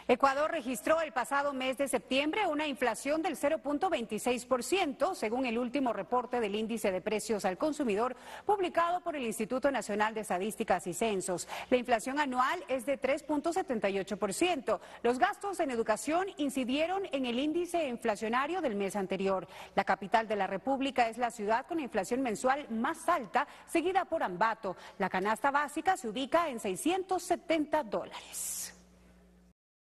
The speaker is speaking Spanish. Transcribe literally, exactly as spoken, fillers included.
Ecuador registró el pasado mes de septiembre una inflación del cero punto veintiséis por ciento, según el último reporte del índice de precios al consumidor publicado por el Instituto Nacional de Estadísticas y Censos. La inflación anual es de tres punto setenta y ocho por ciento. Los gastos en educación incidieron en el índice inflacionario del mes anterior. La capital de la República es la ciudad con la inflación mensual más alta, seguida por Ambato. La canasta básica se ubica en seiscientos setenta dólares.